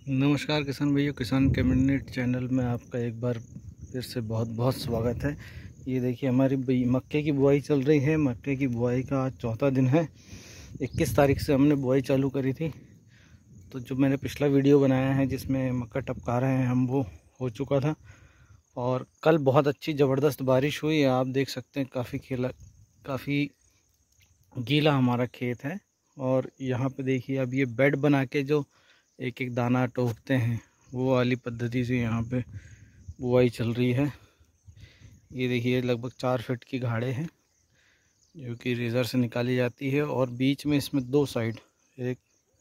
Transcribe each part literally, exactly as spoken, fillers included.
नमस्कार किसान भाइयों, किसान कम्युनिटी चैनल में आपका एक बार फिर से बहुत बहुत स्वागत है। ये देखिए हमारी मक्के की बुआई चल रही है। मक्के की बुआई का आज चौथा दिन है। इक्कीस तारीख से हमने बुआई चालू करी थी। तो जो मैंने पिछला वीडियो बनाया है जिसमें मक्का टपका रहे हैं हम, वो हो चुका था। और कल बहुत अच्छी ज़बरदस्त बारिश हुई। आप देख सकते हैं काफ़ी खेला काफ़ी गीला हमारा खेत है। और यहाँ पे देखिए अब ये बेड बना के जो एक एक दाना टोकते हैं वो वाली पद्धति से यहाँ पे बुआई चल रही है। ये देखिए लगभग चार फीट की गाढ़े हैं जो कि रेज़र से निकाली जाती है। और बीच में इसमें दो साइड, एक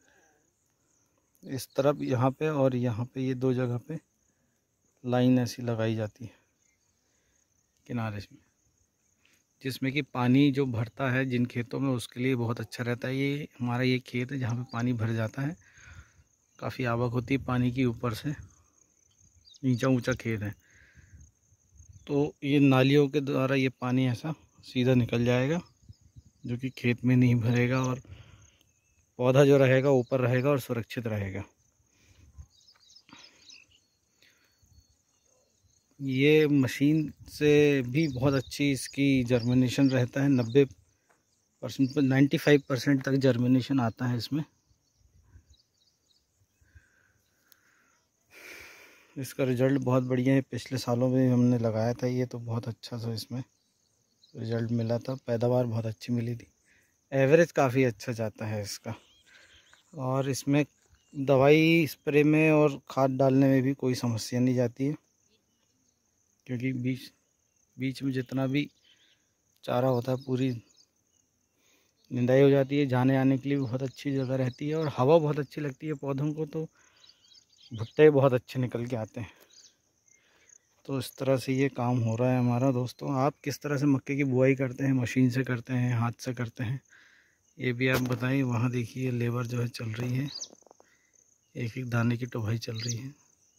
इस तरफ यहाँ पे और यहाँ पे, ये दो जगह पे लाइन ऐसी लगाई जाती है किनारे में, जिसमें कि पानी जो भरता है जिन खेतों में उसके लिए बहुत अच्छा रहता है। ये हमारा ये खेत है जहाँ पे पानी भर जाता है, काफ़ी आवक होती है पानी की। ऊपर से नीचा ऊंचा खेत है तो ये नालियों के द्वारा ये पानी ऐसा सीधा निकल जाएगा जो कि खेत में नहीं भरेगा और पौधा जो रहेगा ऊपर रहेगा और सुरक्षित रहेगा। ये मशीन से भी बहुत अच्छी इसकी जर्मिनेशन रहता है। नब्बे परसेंट पर नाइन्टी फाइव परसेंट तक जर्मिनेशन आता है इसमें। इसका रिज़ल्ट बहुत बढ़िया है। पिछले सालों में हमने लगाया था ये, तो बहुत अच्छा सा इसमें रिज़ल्ट मिला था। पैदावार बहुत अच्छी मिली थी। एवरेज काफ़ी अच्छा जाता है इसका। और इसमें दवाई स्प्रे में और खाद डालने में भी कोई समस्या नहीं जाती है, क्योंकि बीच बीच में जितना भी चारा होता है पूरी निंदाई हो जाती है। जाने आने के लिए भी बहुत अच्छी जगह रहती है और हवा बहुत अच्छी लगती है पौधों को, तो भुट्टे बहुत अच्छे निकल के आते हैं। तो इस तरह से ये काम हो रहा है हमारा। दोस्तों, आप किस तरह से मक्के की बुआई करते हैं? मशीन से करते हैं, हाथ से करते हैं, ये भी आप बताएं। वहाँ देखिए लेबर जो है चल रही है, एक एक दाने की टोहाई चल रही है।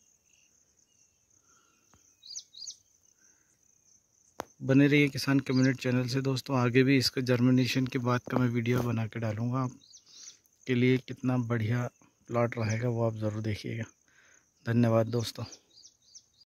बने रहिए किसान कम्युनिटी चैनल से दोस्तों। आगे भी इसका जर्मिनेशन के बाद का मैं वीडियो बना के डालूँगा। आपके लिए कितना बढ़िया प्लॉट रहेगा वो आप ज़रूर देखिएगा। धन्यवाद दोस्तों।